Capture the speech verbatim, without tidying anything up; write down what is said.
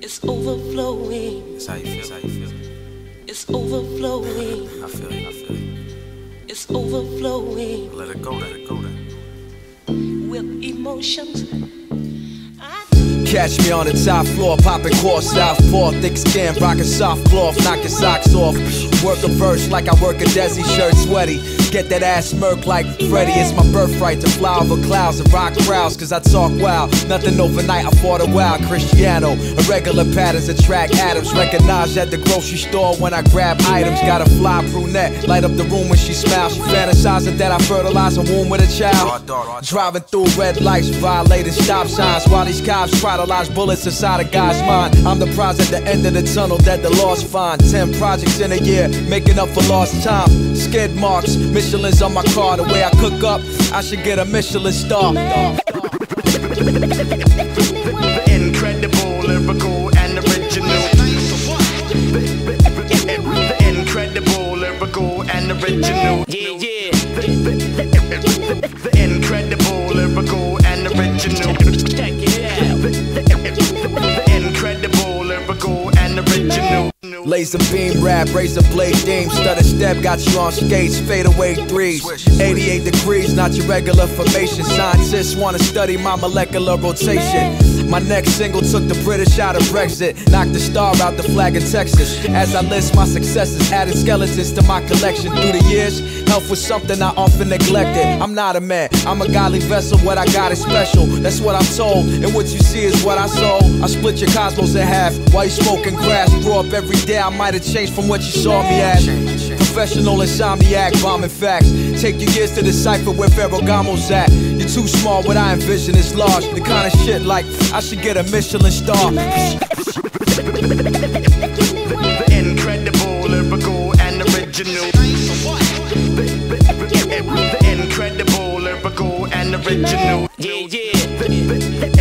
It's overflowing. That's how you feel. That's how you feel. It's overflowing. I feel it. I feel it. It's overflowing. Let it go. Let it go. Then. With emotions. Catch me on the top floor, popping core, southpaw, thick skin, rocking soft cloth, knocking socks off. Work a verse like I work a Desi shirt, sweaty. Get that ass smirk like Freddy. It's my birthright to fly over clouds and rock crowds, cause I talk wild. Nothing overnight, I fought a while. Cristiano, irregular patterns attract atoms. Recognized at the grocery store when I grab items. Got a fly brunette, light up the room when she smiles. She fantasizing that I fertilize a womb with a child. Driving through red lights, violating stop signs, while these cops try to lodge bullets inside a guy's mind. I'm the prize at the end of the tunnel that the lost find. Ten projects in a year, making up for lost time. Skid marks, Michelin's on my car. The way I cook up, I should get a Michelin star. Incredible, lyrical and original. Incredible, lyrical and original. Yeah, yeah. Incredible, lyrical and original. Check it out. Incredible, lyrical and original. Laser beam rap, razor blade theme, stutter step, got you on skates, fade away threes. eighty-eight degrees, not your regular formation. Scientists wanna study my molecular rotation. My next single took the British out of Brexit, knocked the star out the flag in Texas. As I list my successes, added skeletons to my collection. Through the years, health was something I often neglected. I'm not a man, I'm a godly vessel, what I got is special. That's what I'm told, and what you see is what I sold. I split your cosmos in half, while you smoking grass. Grew up every day, I might have changed from what you saw me as. Professional insomniac, bombing facts. Take your years to decipher where Ferragamo's at. You're too small, what I envision is large. The kind of shit like, I should get a Michelin star. Incredible, lyrical and original. Incredible, lyrical and original. Yeah, yeah.